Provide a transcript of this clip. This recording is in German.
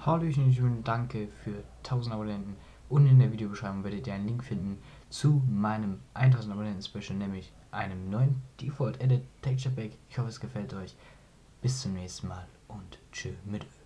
Hallöchen, schön, danke für 1000 Abonnenten. Und in der Videobeschreibung werdet ihr einen Link finden zu meinem 1000 Abonnenten Special, nämlich einem neuen Default Edit Texture Pack. Ich hoffe, es gefällt euch. Bis zum nächsten Mal und tschö mit